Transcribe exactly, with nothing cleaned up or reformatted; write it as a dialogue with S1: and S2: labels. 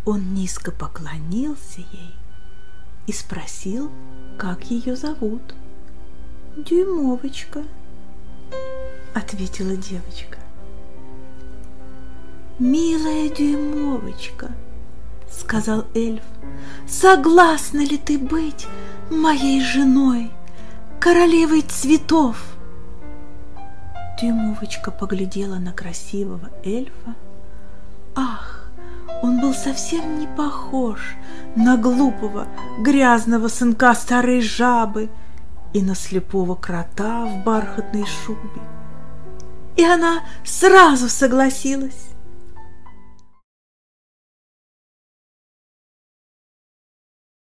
S1: Он низко поклонился ей и спросил, как ее зовут. «Дюймовочка», — ответила девочка. «Милая Дюймовочка», — сказал эльф, — «согласна ли ты быть моей женой, королевой цветов?» Дюймовочка поглядела на красивого эльфа. Ах, он был совсем не похож на глупого, грязного сынка старой жабы и на слепого крота в бархатной шубе. И она сразу согласилась.